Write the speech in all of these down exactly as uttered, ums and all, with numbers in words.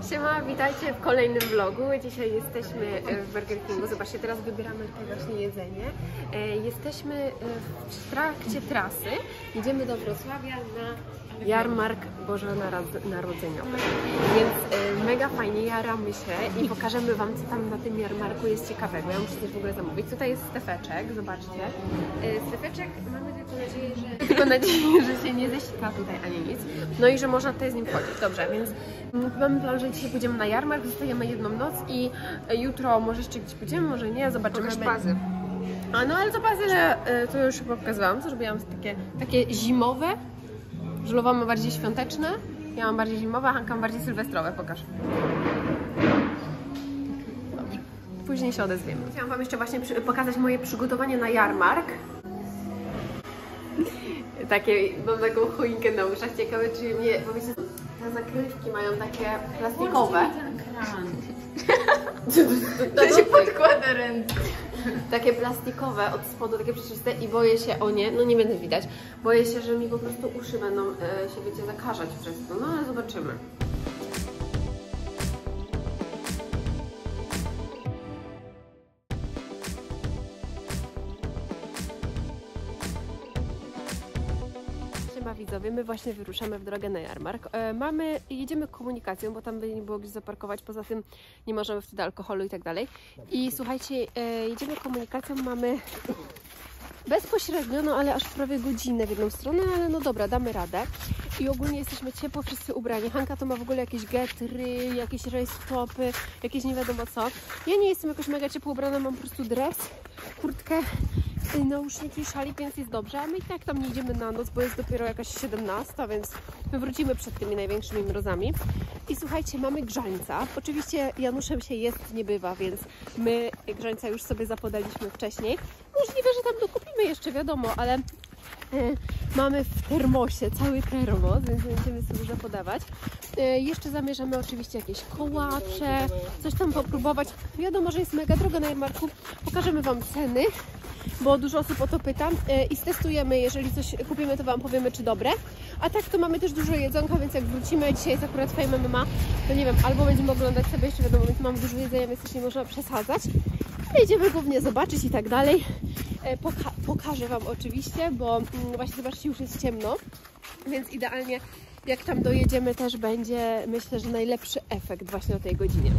Siema, witajcie w kolejnym vlogu. Dzisiaj jesteśmy w Burger Kingu. Zobaczcie, teraz wybieramy te właśnie jedzenie. Jesteśmy w trakcie trasy. Idziemy do Wrocławia na jarmark bożonarodzeniowy. Więc mega fajnie, jaramy się i pokażemy wam, co tam na tym jarmarku jest ciekawego. Ja muszę coś w ogóle zamówić. Tutaj jest stefeczek, zobaczcie. Stefeczek, mamy tylko nadzieję, że tylko nadzieję, że się nie zesika tutaj ani nic. No i że można tutaj z nim chodzić. Dobrze, więc mamy plan, że dzisiaj pójdziemy na jarmark, zostajemy jedną noc i jutro może jeszcze gdzieś pójdziemy, może nie, zobaczymy. Pokaż pazy. A no ale to pazy, że to już chyba pokazywałam, co robiłam takie, takie zimowe. Żulowa ma bardziej świąteczne, ja mam bardziej zimowe, a Hanka ma bardziej sylwestrowe. Pokaż. Dobrze. Później się odezwiemy. Chciałam wam jeszcze właśnie pokazać moje przygotowanie na jarmark. Takie, mam taką choinkę na uszach, ciekawe czy mnie, bo wiecie, te zakrywki mają takie plastikowe. To się podkłada ręce. Takie plastikowe od spodu, takie przeczyste i boję się o nie, no nie będę widać, boję się, że mi po prostu uszy będą e, się, wiecie, zakażać przez to, no ale zobaczymy. Widzowie, my właśnie wyruszamy w drogę na jarmark. E, mamy, jedziemy komunikacją, bo tam by nie było gdzie zaparkować, poza tym nie możemy wtedy alkoholu i tak dalej. I słuchajcie, e, jedziemy komunikacją, mamy bezpośrednio, no ale aż prawie godzinę w jedną stronę, ale no dobra, damy radę. I ogólnie jesteśmy ciepło, wszyscy ubrani. Hanka to ma w ogóle jakieś getry, jakieś race topy, jakieś nie wiadomo co. Ja nie jestem jakoś mega ciepło ubrana, mam po prostu dres, kurtkę, nauszniki, szalik, więc jest dobrze, a my i tak tam nie idziemy na noc, bo jest dopiero jakaś siedemnasta, więc my wrócimy przed tymi największymi mrozami. I słuchajcie, mamy grzańca. Oczywiście Januszem się jest nie bywa, więc my grzańca już sobie zapodaliśmy wcześniej. Możliwe, że tam dokupimy jeszcze, wiadomo, ale e, mamy w termosie cały termos, więc będziemy sobie zapodawać. E, jeszcze zamierzamy oczywiście jakieś kołacze, coś tam popróbować. Wiadomo, że jest mega droga na jarmarku. Pokażemy wam ceny, bo dużo osób o to pyta e, i stestujemy, jeżeli coś kupimy, to wam powiemy, czy dobre. A tak to mamy też dużo jedzonka, więc jak wrócimy, dzisiaj jest akurat Fame M M A, to nie wiem, albo będziemy oglądać sobie jeszcze, wiadomo, więc mamy dużo jedzenia, więc też nie można przesadzać. Ale idziemy głównie zobaczyć i tak dalej. E, poka pokażę wam oczywiście, bo mm, właśnie zobaczcie, już jest ciemno, więc idealnie jak tam dojedziemy też będzie, myślę, że najlepszy efekt właśnie o tej godzinie.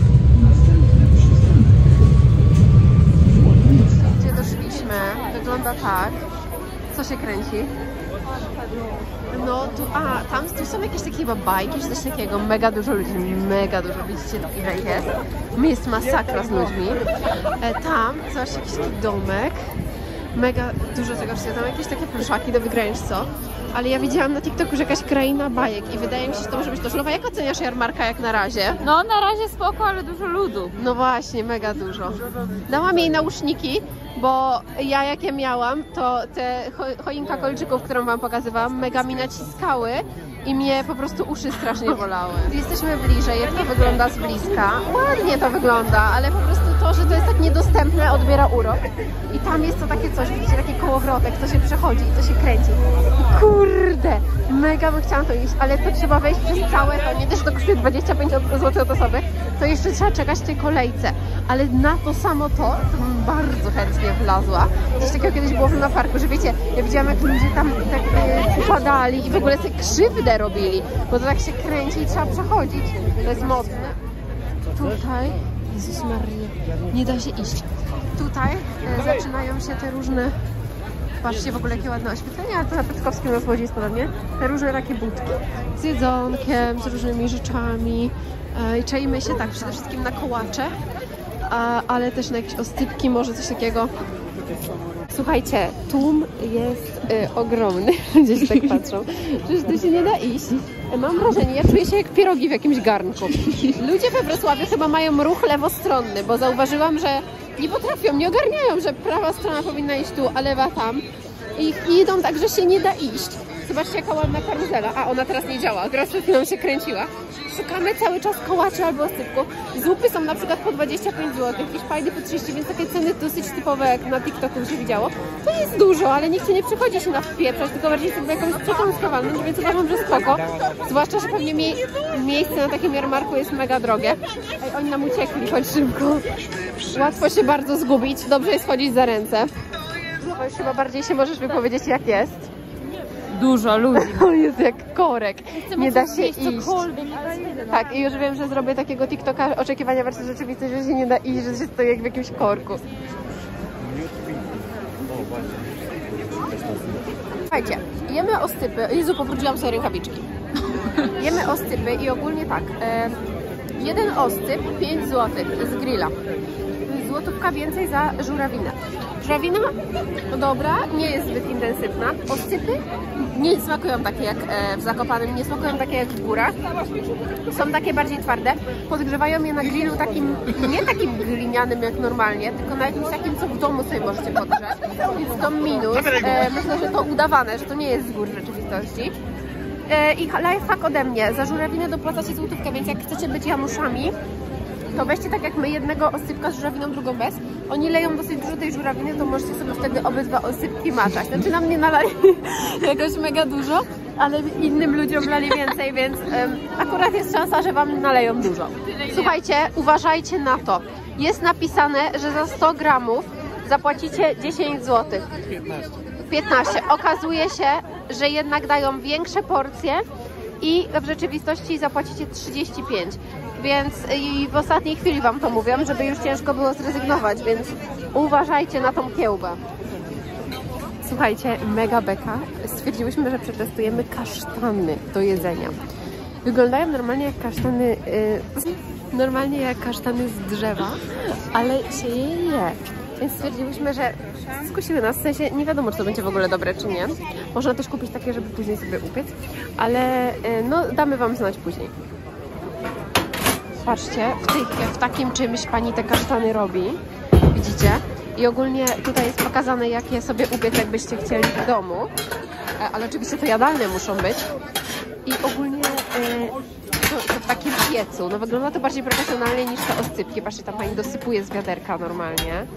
Gdzie doszliśmy? Wygląda tak. Co się kręci? No tu, a tam tu są jakieś takie chyba bajki, czy coś takiego. Mega dużo ludzi, mega dużo. Widzicie, ile jest? Jest masakra z ludźmi. E, tam, zobaczcie, jakiś taki domek. Mega dużo tego wszystkiego. Tam jakieś takie pluszaki do wygrania, co? Ale ja widziałam na TikToku, że jakaś kraina bajek i wydaje mi się, że to może być to żulowa. Jak oceniasz jarmarka jak na razie? No na razie spoko, ale dużo ludu. No właśnie, mega dużo. Dałam jej nauszniki, bo ja jak je miałam, to te cho choinka kolczyków, którą wam pokazywałam, mega mi naciskały i mnie po prostu uszy strasznie bolały. Jesteśmy bliżej, jak to wygląda z bliska. Ładnie to wygląda, ale po prostu to, że to jest tak niedostępne, odbiera urok. I tam jest to takie coś, widzicie, taki kołowrotek, co się przechodzi i co się kręci. I kurde, mega bym chciałam to iść, ale to trzeba wejść przez całe, to nie też to kosztuje dwadzieścia pięć złotych od osoby, to jeszcze trzeba czekać w tej kolejce. Ale na to samo to, to bym bardzo chętnie wlazła. Gdzieś takiego kiedyś było w Luna Parku, że wiecie, ja widziałam, jak ludzie tam tak e, upadali i w ogóle sobie krzywdę robili, bo to tak się kręci i trzeba przechodzić. To jest mocne. Tutaj, Jezus Maria, nie da się iść. Tutaj e, zaczynają się te różne, patrzcie w ogóle jakie ładne oświetlenie, ale to na Piotrkowskim na Łodzi jest podobnie. Te różne takie budki z jedzonkiem, z różnymi rzeczami. E, I czaimy się tak przede wszystkim na kołacze, a, ale też na jakieś ostypki, może coś takiego. Słuchajcie, tłum jest y, ogromny, ludzie się tak patrzą, przecież tu się nie da iść. Mam wrażenie, ja czuję się jak pierogi w jakimś garnku. Ludzie we Wrocławiu chyba mają ruch lewostronny, bo zauważyłam, że nie potrafią, nie ogarniają, że prawa strona powinna iść tu, a lewa tam. I idą tak, że się nie da iść. zobaczcie jaka ładna karuzela. A ona teraz nie działa, teraz przed chwilą się kręciła. Szukamy cały czas kołaczy albo oscypków. Zupy są na przykład po dwadzieścia pięć złotych, hiszpajdy po trzydzieści, więc takie ceny dosyć typowe jak na TikToku się widziało. To jest dużo, ale nikt nie przychodzi się na wpieprzać, tylko bardziej sobie jakąś przekąskowaną, więc uważam, że spoko. Zwłaszcza, że pewnie mie miejsce na takim jarmarku jest mega drogie. Ej, oni nam uciekli, chodź szybko. Łatwo się bardzo zgubić, dobrze jest chodzić za ręce. No już chyba bardziej się możesz wypowiedzieć jak jest. Dużo ludzi. On jest jak korek, nie da się iść. Cokolwiek, Tak, i już wiem, że zrobię takiego TikToka oczekiwania versus rzeczywistość, że się nie da iść, że się stoi jak w jakimś korku. Słuchajcie, jemy oscypy. Jezu, powróciłam sobie rękawiczki. Jemy oscypy i ogólnie tak. E, jeden oscyp pięć złotych z grilla. Złotówka więcej za żurawinę. Żurawina, no dobra, nie jest zbyt intensywna. Oscypy nie smakują takie jak w Zakopanem, nie smakują takie jak w górach. Są takie bardziej twarde. Podgrzewają je na grillu takim, nie takim glinianym jak normalnie, tylko na jakimś takim, co w domu sobie możecie podgrzać. Więc to minus. E, myślę, że to udawane, że to nie jest z gór w rzeczywistości. E, I lifehack ode mnie. Za żurawinę dopłacacie złotówkę, więc jak chcecie być Januszami, to weźcie tak jak my jednego oscypka z żurawiną, drugą bez. Oni leją dosyć dużo tej żurawiny, to możecie sobie wtedy obydwa oscypki maczać. Znaczy nam nie nalali jakoś mega dużo, ale innym ludziom lali więcej, więc um, akurat jest szansa, że wam naleją dużo. Słuchajcie, uważajcie na to. Jest napisane, że za sto gramów zapłacicie dziesięć złotych. piętnaście. Okazuje się, że jednak dają większe porcje i w rzeczywistości zapłacicie trzydzieści pięć. Więc i w ostatniej chwili wam to mówią, żeby już ciężko było zrezygnować, więc uważajcie na tą kiełbę. Słuchajcie, mega beka. Stwierdziłyśmy, że przetestujemy kasztany do jedzenia. Wyglądają normalnie jak kasztany, yy, normalnie jak kasztany z drzewa, ale się je je. Więc stwierdziłyśmy, że skusiły nas, w sensie nie wiadomo, czy to będzie w ogóle dobre, czy nie. Można też kupić takie, żeby później sobie upiec, ale yy, no damy wam znać później. Patrzcie, w, tych, w takim czymś pani te kasztany robi, widzicie? I ogólnie tutaj jest pokazane, jak je sobie upiec, jakbyście chcieli w domu. Ale oczywiście to jadalne muszą być. I ogólnie to, to w takim piecu. No wygląda to bardziej profesjonalnie niż te oscypki. Patrzcie, tam pani dosypuje z wiaderka normalnie.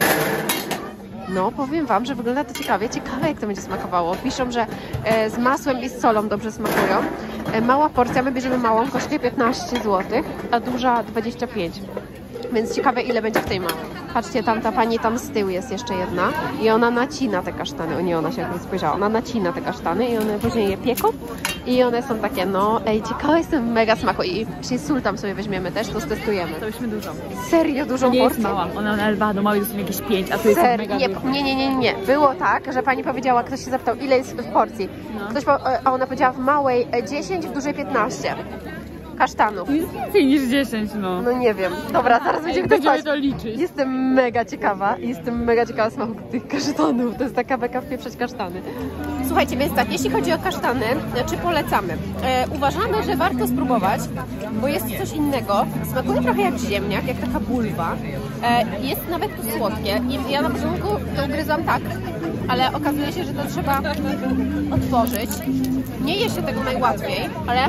No, powiem wam, że wygląda to ciekawie. Ciekawe, jak to będzie smakowało. Piszą, że e, z masłem i z solą dobrze smakują. E, mała porcja, my bierzemy małą, kosztuje piętnaście złotych, a duża dwadzieścia pięć. Więc ciekawe, ile będzie w tej małej. Patrzcie, tam ta pani tam z tyłu jest jeszcze jedna i ona nacina te kasztany. O nie, ona się jakby spojrzała. Ona nacina te kasztany i one później je pieką i one są takie, no ej, ciekawe, jestem mega smaku. I czy sól tam sobie weźmiemy też, to stestujemy. To byśmy dużo. Serio dużą nie porcję? Jest mała. Ona na Elbado małej to są jakieś pięć, a tu jest Ser, mega nie, dużo. nie, nie, nie, nie. Było tak, że pani powiedziała, ktoś się zapytał, ile jest w porcji. No. Ktoś, a ona powiedziała w małej dziesięć, w dużej piętnaście. Kasztanów. To jest więcej niż dziesięć, no. No nie wiem. Dobra, zaraz będziemy Będziemy to liczyć. Jestem mega ciekawa. Jestem mega ciekawa smaku tych kasztanów. To jest taka beka wpieprzeć kasztany. Słuchajcie, więc tak, jeśli chodzi o kasztany, czy polecamy? E, uważamy, że warto spróbować, bo jest coś innego. Smakuje trochę jak ziemniak, jak taka bulwa. E, jest nawet to słodkie. I ja na początku to ugryzłam tak, ale okazuje się, że to trzeba otworzyć. Nie je się tego najłatwiej, ale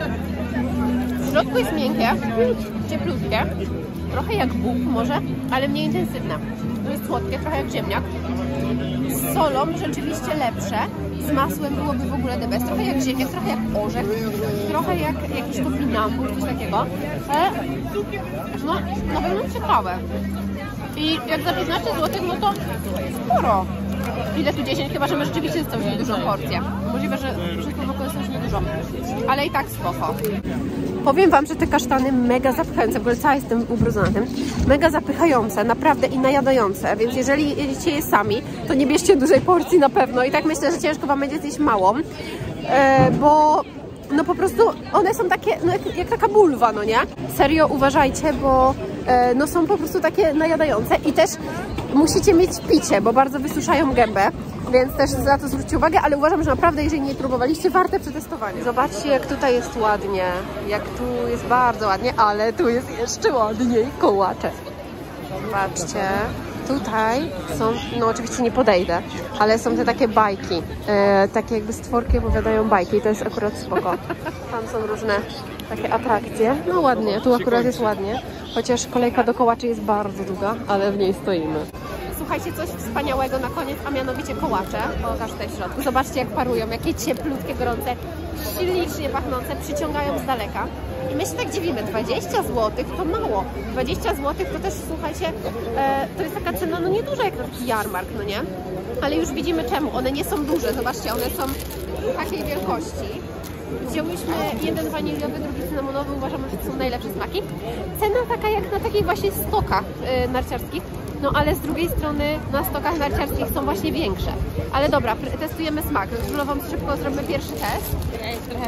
w środku jest miękkie, cieplutkie, trochę jak bób może, ale mniej intensywne. To jest słodkie, trochę jak ziemniak. Z solą rzeczywiście lepsze, z masłem byłoby w ogóle the best. Trochę jak ziemniak, trochę jak orzech, trochę jak jakiś topinambur, coś takiego. Ale no, na pewno ciekawe. I jak za piętnaście złotych, no to sporo. Ile tu dziesięć? Chyba, że my rzeczywiście jest całkiem dużą porcję. Możliwe, że wszystko wokół jest coś niedużo. Ale i tak spoko. Powiem wam, że te kasztany mega zapychające, w ogóle cała jestem ubrudzona tym, mega zapychające, naprawdę i najadające, więc jeżeli jedziecie je sami, to nie bierzcie dużej porcji na pewno i tak myślę, że ciężko wam będzie zjeść małą, e, bo no po prostu one są takie, no jak, jak taka bulwa, no nie? Serio uważajcie, bo e, no są po prostu takie najadające i też musicie mieć picie, bo bardzo wysuszają gębę, więc też na to zwróćcie uwagę, ale uważam, że naprawdę, jeżeli nie próbowaliście, warte przetestowania. Zobaczcie, jak tutaj jest ładnie, jak tu jest bardzo ładnie, ale tu jest jeszcze ładniej, kołacze. Zobaczcie, Tutaj są, no oczywiście nie podejdę, ale są te takie bajki, e, takie jakby stworki opowiadają bajki i to jest akurat spoko. Tam są różne takie atrakcje, no ładnie, tu akurat jest ładnie, chociaż kolejka do kołaczy jest bardzo długa, ale w niej stoimy. Słuchajcie, coś wspaniałego na koniec, a mianowicie kołacze. Pokaż tutaj w środku. Zobaczcie, jak parują, jakie cieplutkie, gorące, ślicznie pachnące, przyciągają z daleka. I my się tak dziwimy, dwadzieścia złotych to mało. dwadzieścia złotych to też, słuchajcie, e, to jest taka cena, no nieduża jak na taki jarmark, no nie? Ale już widzimy czemu. One nie są duże, zobaczcie, one są takiej wielkości. Wzięłyśmy jeden waniliowy, drugi cynamonowy, uważamy, że to są najlepsze smaki. Cena taka jak na takich właśnie stokach e, narciarskich. No ale z drugiej strony na stokach narciarskich są właśnie większe. Ale dobra, testujemy smak. Z Żulową szybko zrobimy pierwszy test. Ja jest trochę...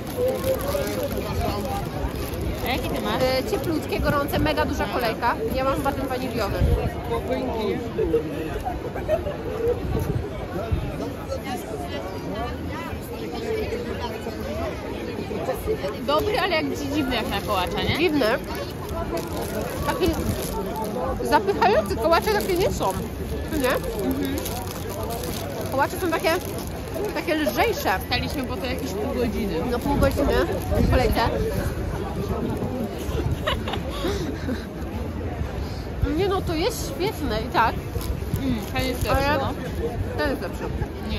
A jaki ty masz? E, cieplutkie, gorące, mega duża kolejka. Ja mam chyba ten waniliowy. Dobry, ale jak dziwny jak na kołacza, nie? Dziwny. Taki zapychający, kołacze takie nie są. Nie? Mhm. Kołacze są takie, takie lżejsze. Staliśmy po to jakieś pół godziny. No pół godziny w kolejce. Nie no, to jest świetne i tak. Mm, ten jest lepszy, Ale no. ten jest lepszy. Nie.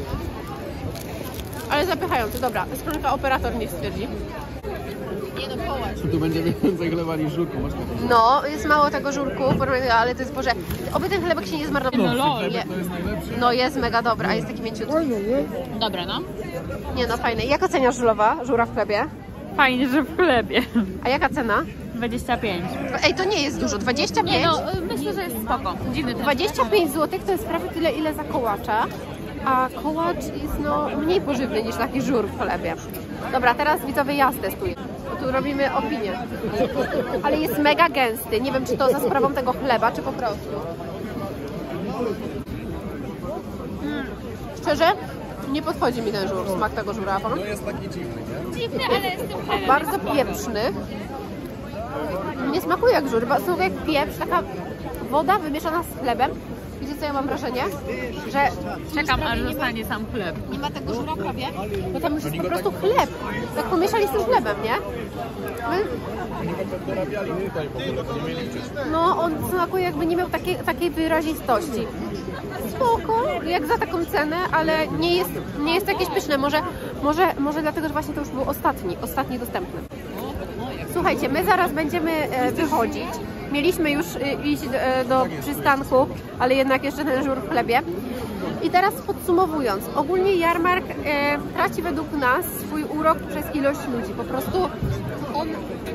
Ale zapychający, dobra. Skrzynka operator niech stwierdzi. Nie no, kołacz. Tu będzie więcej chleba niż żurku. No, jest mało tego żurku, ale to jest, Boże, oby ten chlebek się nie zmarnował. No lol. Nie. To jest najlepszy. No jest mega dobra, a jest taki mięciutki. Dobra, no. Nie no, fajny. Jak oceniasz żulowa, żura w chlebie? Fajnie, że w chlebie. A jaka cena? dwadzieścia pięć. Ej, to nie jest dużo, dwadzieścia pięć? Nie no, myślę, że jest spoko. Dziwny ten. dwadzieścia pięć złotych to jest prawie tyle, ile za kołacza, a kołacz jest no mniej pożywny niż taki żur w chlebie. Dobra, teraz widzowie ja testuję. Tu robimy opinię. Ale jest mega gęsty. Nie wiem, czy to za sprawą tego chleba, czy po prostu. Mm. Szczerze, nie podchodzi mi ten żur, smak tego żura. To jest taki dziwny, nie? Dziwny, ale jest tym chlebem. Bardzo pieprzny. Nie smakuje jak żur, smakuje jak pieprz, taka woda wymieszana z chlebem. Wiecie co, ja mam wrażenie, że Czekam, aż nie ma, zostanie sam chleb. nie ma tego żura w chlebie, bo tam już jest po prostu chleb. Tak pomieszali z tym chlebem, nie? My, Dorabiali tutaj w ogóle, to nie mieli wcześniej. no, on smakuje jakby nie miał takiej, takiej wyrazistości. Spoko, jak za taką cenę, ale nie jest, nie jest jakieś pyszne. Może, może, może dlatego, że właśnie to już był ostatni, ostatni dostępny. Słuchajcie, my zaraz będziemy e, wychodzić. Mieliśmy już e, iść do, e, do przystanku, ale jednak jeszcze ten żur w chlebie. I teraz podsumowując, ogólnie jarmark e, traci według nas swój urok przez ilość ludzi. Po prostu on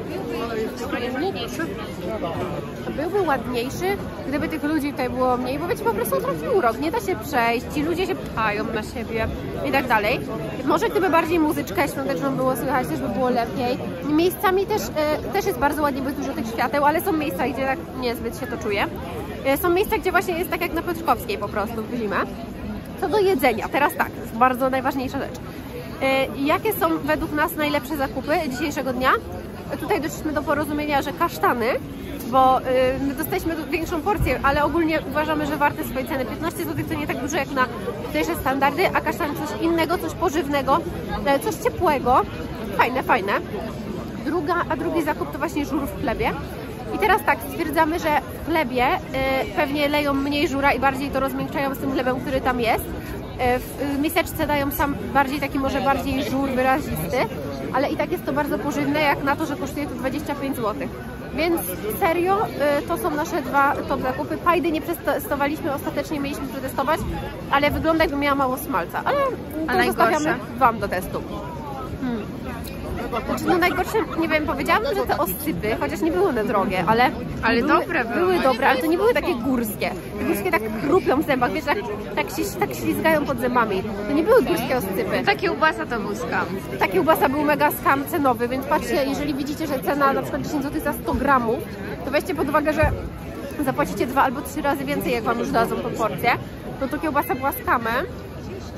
byłby ładniejszy, gdyby tych ludzi tutaj było mniej, bo wiecie, po prostu traci urok, nie da się przejść, ci ludzie się pchają na siebie i tak dalej. Może gdyby bardziej muzyczkę świąteczną było słychać, też by było lepiej. Miejscami też, e, też jest bardzo ładnie, bo jest dużo tych świateł, ale są miejsca, gdzie tak niezbyt się to czuje. E, są miejsca, gdzie właśnie jest tak jak na Piotrkowskiej po prostu w zimę. Co do jedzenia, teraz tak, to jest bardzo najważniejsza rzecz. E, jakie są według nas najlepsze zakupy dzisiejszego dnia? Tutaj doszliśmy do porozumienia, że kasztany, bo y, my dostaliśmy większą porcję, ale ogólnie uważamy, że warte swojej ceny. piętnaście złotych to nie tak dużo jak na tutejsze standardy, a kasztan coś innego, coś pożywnego, e, coś ciepłego. Fajne, fajne. Druga, a drugi zakup to właśnie żur w chlebie. I teraz tak, stwierdzamy, że w chlebie y, pewnie leją mniej żura i bardziej to rozmiękczają z tym chlebem, który tam jest. Y, w miseczce dają sam bardziej taki może bardziej żur wyrazisty, ale i tak jest to bardzo pożywne, jak na to, że kosztuje to dwadzieścia pięć złotych. Więc serio, y, to są nasze dwa top zakupy. Pajdy nie przetestowaliśmy, ostatecznie mieliśmy przetestować, ale wygląda jakby miała mało smalca. Ale to zostawiamy Wam do testu. Hmm. Znaczy, no najgorsze, nie wiem, powiedziałabym, że te oscypy, chociaż nie były one drogie, ale, Ale były, dobre były. były dobre, ale to nie były takie górskie. Te górskie tak chrupią w zębach, wiesz, tak, tak się tak ślizgają pod zębami. To nie były górskie oscypy. Ta kiełbasa to był skam. Ta kiełbasa był mega skam cenowy, więc patrzcie, jeżeli widzicie, że cena na przykład dziesięć złotych za sto gramów, to weźcie pod uwagę, że zapłacicie dwa albo trzy razy więcej, jak Wam już dadzą tą porcję. No to kiełbasa była skamem.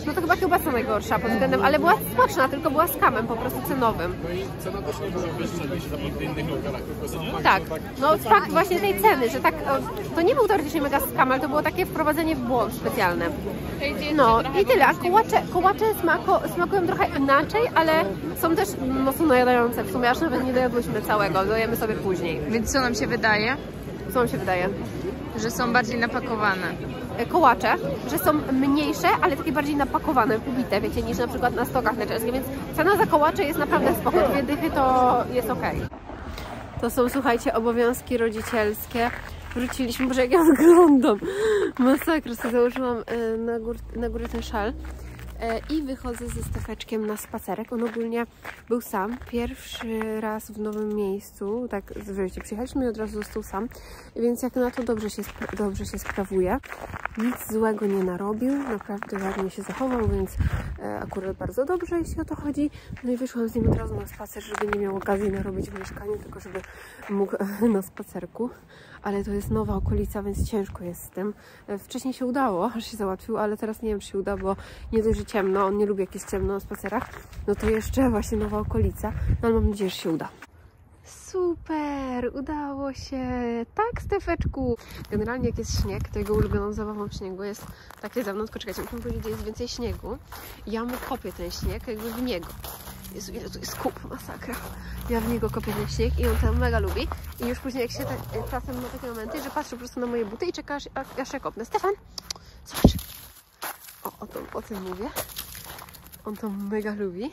no to chyba kiełbasa najgorsza pod względem, ale była smaczna, tylko była z kamem po prostu cenowym. No i cena też nie była wyższa niż na innych lokalach, tylko są Tak, no fakt właśnie tej ceny, że tak, to nie był teoretycznie mega skam, ale to było takie wprowadzenie w błąd specjalne. No i tyle, a kołacze, kołacze smako, smakują trochę inaczej, ale są też mocno najadające, w sumie aż nawet nie dojadłyśmy całego, dojemy sobie później. Więc co nam się wydaje? Co wam się wydaje? Że są bardziej napakowane. Kołacze, że są mniejsze, ale takie bardziej napakowane, ubite, wiecie, niż na przykład na stokach leczerskich, więc cena za kołacze jest naprawdę spoko, dwie dychy to jest okej. To są, słuchajcie, obowiązki rodzicielskie. Wróciliśmy, boże jak ja wyglądam. Masakra, sobie założyłam na, gór, na górę ten szal i wychodzę ze Stefeczkiem na spacerek. On ogólnie był sam, pierwszy raz w nowym miejscu, tak, wiecie, przyjechaliśmy i od razu został sam, więc jak na to dobrze się, dobrze się sprawuje. Nic złego nie narobił, naprawdę ładnie się zachował, więc e, akurat bardzo dobrze, jeśli o to chodzi. No i wyszłam z nim od razu na spacer, żeby nie miał okazji narobić w mieszkaniu, tylko żeby mógł e, na spacerku. Ale to jest nowa okolica, więc ciężko jest z tym. E, wcześniej się udało, aż się załatwił, ale teraz nie wiem, czy się uda, bo nie dość, że ciemno, on nie lubi jak jest ciemno na spacerach, no to jeszcze właśnie nowa okolica, no ale mam nadzieję, że się uda. Super, udało się. Tak, Stefeczku. Generalnie jak jest śnieg, to jego ulubioną zabawą w śniegu jest takie za mną, tylko czekajcie, muszę powiedzieć, że jest więcej śniegu. Ja mu kopię ten śnieg jakby w niego. Jezu, ile tu jest kup, masakra. Ja w niego kopię ten śnieg i on to mega lubi. I już później jak się tak, czasem ma takie momenty, że patrzy po prostu na moje buty i czeka, aż, aż ja kopnę. Stefan, zobacz. O, o, to, o tym mówię. On to mega lubi.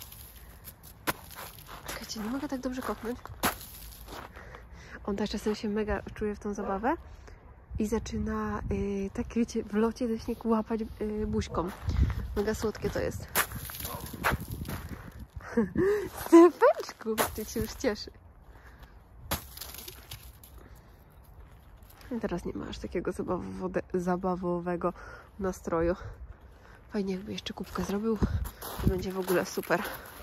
Czekajcie, nie mogę tak dobrze kopnąć. On też czasem się mega czuje w tą zabawę i zaczyna, yy, tak wiecie, w locie ze śnieg łapać yy, buźką. Mega słodkie to jest. Stefeczku, ty się już cieszy. I teraz nie ma aż takiego zabawowego nastroju. Fajnie jakby jeszcze kubkę zrobił, to będzie w ogóle super.